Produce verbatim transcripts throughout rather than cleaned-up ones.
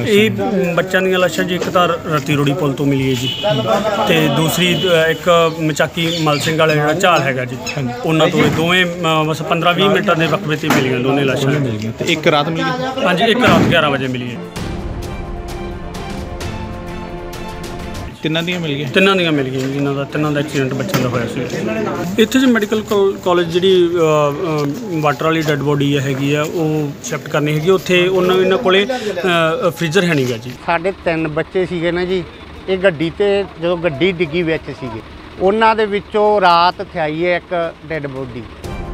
ਇਹ ਬੱਚਿਆਂ ਦੀਆਂ ਲਾਸ਼ਾਂ ਜੀ ਇੱਕ ਤਾਂ ਰਤੀ ਰੋੜੀ ਪੁਲ ਤੋਂ ਮਿਲੀ ਹੈ ਜੀ ਤੇ ਦੂਸਰੀ ਇੱਕ ਮਚਾਕੀ ਮਲ ਸਿੰਘ ਵਾਲਾ ਜਿਹੜਾ ਝਾਲ ਹੈਗਾ ਜੀ ਉਹਨਾਂ ਤੋਂ। ਇਹ ਦੋਵੇਂ ਬਸ ਪੰਦਰਾਂ ਵੀਹ ਮਿੰਟਾਂ ਦੇ ਵਕਫੇ 'ਤੇ ਮਿਲੀਆਂ ਦੋਨੇ ਲਾਸ਼ਾਂ ਮਿਲੀਆਂ। ਤੇ ਇੱਕ ਰਾਤ ਮਿਲੀ? ਹਾਂਜੀ, ਇੱਕ ਰਾਤ ਗਿਆਰਾਂ ਵਜੇ ਮਿਲੀ ਹੈ। ਤਿੰਨਾਂ ਦੀਆਂ ਮਿਲ ਗਈਆਂ? ਤਿੰਨਾਂ ਦੀਆਂ ਮਿਲ ਗਈਆਂ ਜੀ। ਇਹਨਾਂ ਦਾ ਤਿੰਨਾਂ ਦਾ ਐਕਸੀਡੈਂਟ ਬੱਚਿਆਂ ਦਾ ਹੋਇਆ ਸੀ। ਇੱਥੇ ਜੀ ਮੈਡੀਕਲ ਕਾਲਜ ਜਿਹੜੀ ਵਾਟਰ ਵਾਲੀ ਡੈੱਡ ਬੋਡੀ ਹੈਗੀ ਆ ਉਹ ਸ਼ਿਫਟ ਕਰਨੀ ਹੈਗੀ। ਉੱਥੇ ਉਹਨਾਂ ਇਹਨਾਂ ਕੋਲੇ ਫ੍ਰੀਜ਼ਰ ਹੈ ਨਹੀਂ ਗਾ ਜੀ। ਸਾਡੇ ਤਿੰਨ ਬੱਚੇ ਸੀਗੇ ਨਾ ਜੀ, ਇਹ ਗੱਡੀ 'ਤੇ ਜਦੋਂ ਗੱਡੀ ਡਿੱਗੀ ਵਿੱਚ ਸੀਗੇ, ਉਹਨਾਂ ਦੇ ਵਿੱਚੋਂ ਰਾਤ ਥਿਆਈ ਹੈ ਇੱਕ ਡੈੱਡ ਬੋਡੀ।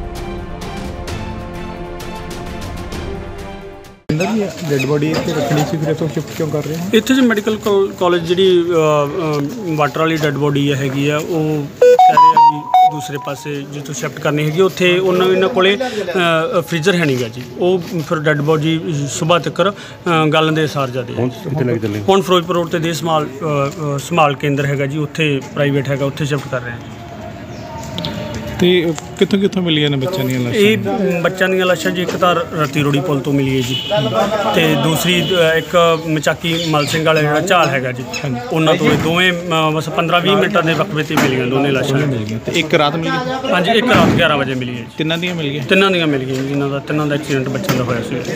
ਡੈੱਡ ਬੋਡੀ ਇੱਥੇ ਰੱਖਣੀ ਸੀ, ਫਿਰ ਇੱਥੋਂ ਸ਼ਿਫਟ ਕਿਉਂ ਕਰ ਰਹੇ ਹੋ? ਇੱਥੇ ਜੀ ਮੈਡੀਕਲ ਕਾਲਜ ਜਿਹੜੀ ਵਾਟਰ ਵਾਲੀ ਡੈੱਡ ਬੋਡੀ ਹੈਗੀ ਆ ਉਹ ਕਹਿ ਰਹੇ ਆ ਵੀ ਦੂਸਰੇ ਪਾਸੇ ਜਿੱਥੋਂ ਸ਼ਿਫਟ ਕਰਨੀ ਹੈਗੀ ਉੱਥੇ ਉਹਨਾਂ ਇਹਨਾਂ ਕੋਲੇ ਫ੍ਰੀਜ਼ਰ ਹੈ ਨਹੀਂ ਗਾ ਜੀ। ਉਹ ਫਿਰ ਡੈੱਡ ਬੋਡੀ ਸੁਬਾਹ ਤੱਕ ਗਲਣ ਦੇ ਅਸਾਰ ਜਾਂਦੇ ਹੁਣ ਫਿਰੋਜ਼ਪੁਰ ਰੋਡ 'ਤੇ ਦੇ ਸੰਭਾਲ ਸੰਭਾਲ ਕੇਂਦਰ ਹੈਗਾ ਜੀ, ਉੱਥੇ ਪ੍ਰਾਈਵੇਟ ਹੈਗਾ, ਉੱਥੇ ਸ਼ਿਫਟ ਕਰ ਰਹੇ ਹਾਂ। ਤੇ ਕਿੱਥੋਂ ਕਿੱਥੋਂ ਮਿਲੀਆਂ ਨੇ ਬੱਚਿਆਂ ਦੀਆਂ ਲਾਸ਼ਾਂ? ਇਹ ਬੱਚਿਆਂ ਦੀਆਂ ਲਾਸ਼ਾਂ ਜੀ ਇੱਕ ਤਾਂ ਰਤੀ ਰੋੜੀ ਪੁਲ ਤੋਂ ਮਿਲੀ ਹੈ ਜੀ ਤੇ ਦੂਸਰੀ ਇੱਕ ਮਚਾਕੀ ਮਲ ਸਿੰਘ ਵਾਲਾ ਜਿਹੜਾ ਝਾਲ ਹੈਗਾ ਜੀ ਉਹਨਾਂ ਤੋਂ। ਇਹ ਦੋਵੇਂ ਬਸ ਪੰਦਰਾਂ ਵੀਹ ਮਿੰਟਾਂ ਦੇ ਵਕਫੇ 'ਤੇ ਮਿਲੀਆਂ ਦੋਨੇ ਲਾਸ਼ਾਂ ਮਿਲੀਆਂ। ਤੇ ਇੱਕ ਰਾਤ ਮਿਲੀ? ਹਾਂਜੀ, ਇੱਕ ਰਾਤ ਗਿਆਰਾਂ ਵਜੇ ਮਿਲੀ ਹੈ ਜੀ। ਤਿੰਨਾਂ ਦੀਆਂ ਮਿਲ ਗਈਆਂ? ਤਿੰਨਾਂ ਦੀਆਂ ਮਿਲ ਗਈਆਂ ਜੀ। ਇਹਨਾਂ ਦਾ ਤਿੰਨਾਂ ਦਾ ਐਕਸੀਡੈਂਟ ਬੱਚਿਆਂ ਦਾ ਹੋਇਆ ਸੀ।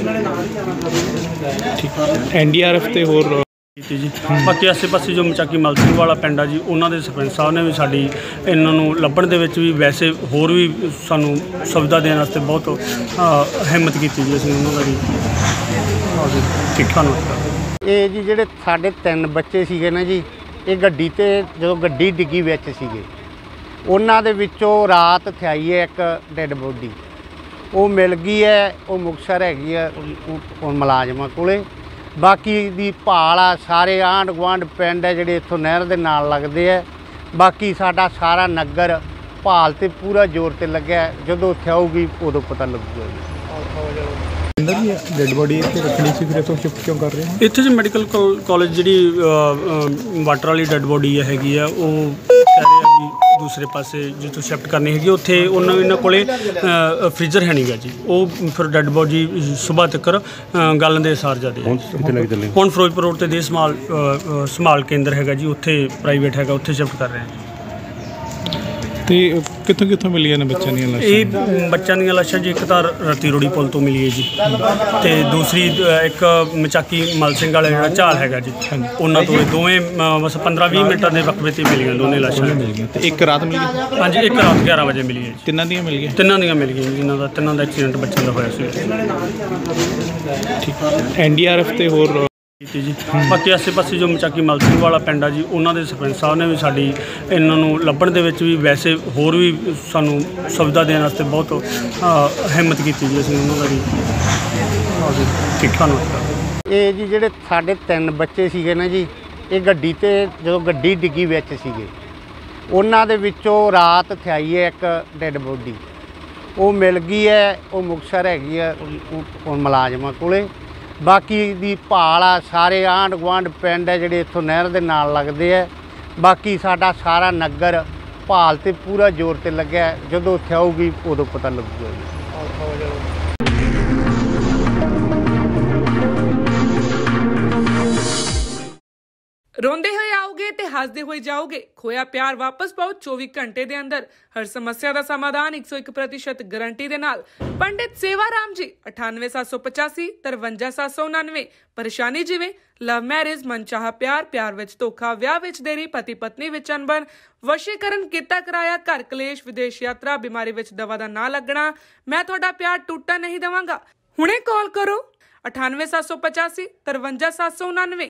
ਠੀਕ। ਐਨ ਡੀ ਆਰ ਐਫ ਤੇ ਹੋਰ ਕੀਤੀ ਜੀ। ਬਾਕੀ ਆਸੇ ਪਾਸੇ ਜੋ ਮਚਾਕੀ ਮਲ ਸਿੰਘ ਵਾਲਾ ਪਿੰਡ ਆ ਜੀ, ਉਹਨਾਂ ਦੇ ਸਰਪੰਚ ਸਾਹਿਬ ਨੇ ਵੀ ਸਾਡੀ ਇਹਨਾਂ ਨੂੰ ਲੱਭਣ ਦੇ ਵਿੱਚ ਵੀ ਵੈਸੇ ਹੋਰ ਵੀ ਸਾਨੂੰ ਸੁਵਿਧਾ ਦੇਣ ਵਾਸਤੇ ਬਹੁਤ ਹਿੰਮਤ ਕੀਤੀ ਜੀ। ਅਸੀਂ ਉਹਨਾਂ ਦਾ ਵੀ ਠੀਕ ਧੰਨਵਾਦ। ਇਹ ਜੀ ਜਿਹੜੇ ਸਾਡੇ ਤਿੰਨ ਬੱਚੇ ਸੀਗੇ ਨਾ ਜੀ, ਇਹ ਗੱਡੀ 'ਤੇ ਜਦੋਂ ਗੱਡੀ ਡਿੱਗੀ ਵਿੱਚ ਸੀਗੇ, ਉਹਨਾਂ ਦੇ ਵਿੱਚੋਂ ਰਾਤ ਥਿਆਈ ਹੈ ਇੱਕ ਡੈੱਡ ਬੋਡੀ। ਉਹ ਮਿਲ ਗਈ ਹੈ, ਉਹ ਮੁਕਤਸਰ ਹੈਗੀ ਆ ਮੁਲਾਜ਼ਮਾਂ ਕੋਲੇ। ਬਾਕੀ ਦੀ ਭਾਲ ਆ, ਸਾਰੇ ਆਂਢ ਗੁਆਂਢ ਪਿੰਡ ਹੈ ਜਿਹੜੇ ਇੱਥੋਂ ਨਹਿਰ ਦੇ ਨਾਲ ਲੱਗਦੇ ਹੈ। ਬਾਕੀ ਸਾਡਾ ਸਾਰਾ ਨਗਰ ਭਾਲ 'ਤੇ ਪੂਰਾ ਜ਼ੋਰ 'ਤੇ ਲੱਗਿਆ। ਜਦੋਂ ਉੱਥੇ ਆਊਗੀ ਉਦੋਂ ਪਤਾ ਲੱਗੂਗਾ ਜੀ। ਡੈੱਡ ਬੋਡੀ ਇੱਥੇ ਰੱਖਣੀ ਸੀ, ਫਿਰ ਇੱਥੋਂ ਸ਼ਿਫਟ ਕਿਉਂ ਕਰ ਰਹੇ ਹੋ? ਇੱਥੇ ਜੀ ਮੈਡੀਕਲ ਕਾਲਜ ਜਿਹੜੀ ਵਾਟਰ ਵਾਲੀ ਡੈੱਡ ਬੋਡੀ ਹੈਗੀ ਆ ਉਹ ਕਹਿ ਰਹੇ ਆ ਵੀ ਦੂਸਰੇ ਪਾਸੇ ਜਿੱਥੋਂ ਸ਼ਿਫਟ ਕਰਨੀ ਹੈਗੀ ਉੱਥੇ ਉਹਨਾਂ ਇਹਨਾਂ ਕੋਲੇ ਫ੍ਰੀਜ਼ਰ ਹੈ ਨਹੀਂ ਗਾ ਜੀ। ਉਹ ਫਿਰ ਡੈੱਡ ਬੋਡੀ ਸੁਬਾਹ ਤੱਕ ਗਲਣ ਦੇ ਅਸਾਰ ਜਾਂਦੇ ਹੁਣ ਫਿਰੋਜ਼ਪੁਰ ਰੋਡ 'ਤੇ ਦੇ ਸੰਭਾਲ ਸੰਭਾਲ ਕੇਂਦਰ ਹੈਗਾ ਜੀ, ਉੱਥੇ ਪ੍ਰਾਈਵੇਟ ਹੈਗਾ, ਉੱਥੇ ਸ਼ਿਫਟ ਕਰ ਰਹੇ ਹਾਂ। ਤੇ ਕਿੱਥੋਂ ਕਿੱਥੋਂ ਮਿਲੀਆਂ ਨੇ ਬੱਚਿਆਂ ਦੀਆਂ ਲਾਸ਼ਾਂ? ਇਹ ਬੱਚਿਆਂ ਦੀਆਂ ਲਾਸ਼ਾਂ ਜੀ ਇੱਕ ਤਾਂ ਰਤੀ ਰੋੜੀ ਪੁਲ ਤੋਂ ਮਿਲੀ ਹੈ ਜੀ ਤੇ ਦੂਸਰੀ ਇੱਕ ਮਚਾਕੀ ਮਲ ਸਿੰਘ ਵਾਲਾ ਜਿਹੜਾ ਝਾਲ ਹੈਗਾ ਜੀ ਉਹਨਾਂ ਤੋਂ। ਇਹ ਦੋਵੇਂ ਬਸ ਪੰਦਰਾਂ ਵੀਹ ਮਿੰਟਾਂ ਦੇ ਵਕਫੇ 'ਤੇ ਮਿਲੀਆਂ ਦੋਨੇ ਲਾਸ਼ਾਂ ਮਿਲੀਆਂ। ਤੇ ਇੱਕ ਰਾਤ ਮਿਲੀ? ਹਾਂਜੀ, ਇੱਕ ਰਾਤ ਗਿਆਰਾਂ ਵਜੇ ਮਿਲੀ ਹੈ ਜੀ। ਤਿੰਨਾਂ ਦੀਆਂ ਮਿਲ ਗਈਆਂ? ਤਿੰਨਾਂ ਦੀਆਂ ਮਿਲ ਗਈਆਂ ਜੀ। ਇਹਨਾਂ ਦਾ ਤਿੰਨਾਂ ਦਾ ਐਕਸੀਡੈਂਟ ਬੱਚਿਆਂ ਦਾ ਹੋਇਆ ਸੀ। ਠੀਕ। ਐਨ ਡੀ ਆਰ ਐਫ ਤੇ ਹੋਰ ਕੀਤੀ ਜੀ। ਬਾਕੀ ਆਸੇ ਪਾਸੇ ਜੋ ਮਚਾਕੀ ਮਲ ਸਿੰਘ ਵਾਲਾ ਪਿੰਡ ਆ ਜੀ, ਉਹਨਾਂ ਦੇ ਸਰਪੰਚ ਸਾਹਿਬ ਨੇ ਵੀ ਸਾਡੀ ਇਹਨਾਂ ਨੂੰ ਲੱਭਣ ਦੇ ਵਿੱਚ ਵੀ ਵੈਸੇ ਹੋਰ ਵੀ ਸਾਨੂੰ ਸੁਵਿਧਾ ਦੇਣ ਵਾਸਤੇ ਬਹੁਤ ਹਿੰਮਤ ਕੀਤੀ ਜੀ। ਅਸੀਂ ਉਹਨਾਂ ਦਾ ਵੀ ਠੀਕ ਧੰਨਵਾਦ। ਇਹ ਜੀ ਜਿਹੜੇ ਸਾਡੇ ਤਿੰਨ ਬੱਚੇ ਸੀਗੇ ਨਾ ਜੀ, ਇਹ ਗੱਡੀ 'ਤੇ ਜਦੋਂ ਗੱਡੀ ਡਿੱਗੀ ਵਿੱਚ ਸੀਗੇ, ਉਹਨਾਂ ਦੇ ਵਿੱਚੋਂ ਰਾਤ ਥਿਆਈ ਹੈ ਇੱਕ ਡੈੱਡ ਬੋਡੀ। ਉਹ ਮਿਲ ਗਈ ਹੈ, ਉਹ ਮੁਕਤਸਰ ਹੈਗੀ ਆ ਮੁਲਾਜ਼ਮਾਂ ਕੋਲੇ। ਬਾਕੀ ਦੀ ਭਾਲ ਆ, ਸਾਰੇ ਆਂਢ ਗੁਆਂਢ ਪਿੰਡ ਹੈ ਜਿਹੜੇ ਇੱਥੋਂ ਨਹਿਰ ਦੇ ਨਾਲ ਲੱਗਦੇ ਹੈ। ਬਾਕੀ ਸਾਡਾ ਸਾਰਾ ਨਗਰ ਭਾਲ 'ਤੇ ਪੂਰਾ ਜ਼ੋਰ 'ਤੇ ਲੱਗਿਆ। ਜਦੋਂ ਉੱਥੇ ਆਊਗੀ ਉਦੋਂ ਪਤਾ ਲੱਗੂਗਾ ਜੀ। ਰੋਂਦੇ ਹੋਏ ਆਓਗੇ ਤੇ ਹੱਸਦੇ ਹੋਏ ਜਾਓਗੇ। ਖੋਇਆ ਪਿਆਰ ਵਾਪਸ ਪਾਓ ਚੌਵੀ ਘੰਟੇ ਦੇ ਅੰਦਰ। ਹਰ ਸਮੱਸਿਆ ਦਾ ਸਮਾਧਾਨ ਇੱਕ ਸੌ ਇੱਕ ਪ੍ਰਤੀਸ਼ਤ ਗਰੰਟੀ ਦੇ ਨਾਲ। ਪੰਡਿਤ ਸੇਵਾ ਰਾਮ ਜੀ, ਅਠਾਨਵੇਂ ਸੱਤ ਸੌ ਪਚਾਸੀ ਤਰਵੰਜਾ ਸੱਤ ਸੌ ਉਣਾਨਵੇਂ। ਪਰੇਸ਼ਾਨੀ ਜਿਵੇਂ ਲਵ ਮੈਰਿਜ, ਮਨਚਾਹਾ ਪਿਆਰ, ਪਿਆਰ ਵਿੱਚ ਧੋਖਾ, ਵਿਆਹ ਵਿੱਚ ਦੇਰੀ, ਪਤੀ ਪਤਨੀ ਵਿੱਚ ਅਣਬਣ, ਵਸ਼ੀਕਰਨ, ਕੀਤਾ ਕਰਾਇਆ, ਘਰ ਕਲੇਸ਼, ਵਿਦੇਸ਼ ਯਾਤਰਾ, ਬਿਮਾਰੀ ਵਿੱਚ ਦਵਾ ਦਾ ਨਾ ਲੱਗਣਾ। ਮੈਂ ਤੁਹਾਡਾ ਪਿਆਰ ਟੁੱਟਣ ਨਹੀਂ ਦੇਵਾਂਗਾ। ਹੁਣੇ ਕਾਲ ਕਰੋ ਅਠਾਨਵੇਂ ਸੱਤ ਸੌ ਪਚਾਸੀ ਤਰਵੰਜਾ ਸੱਤ ਸੌ ਉਣਾਨਵੇਂ।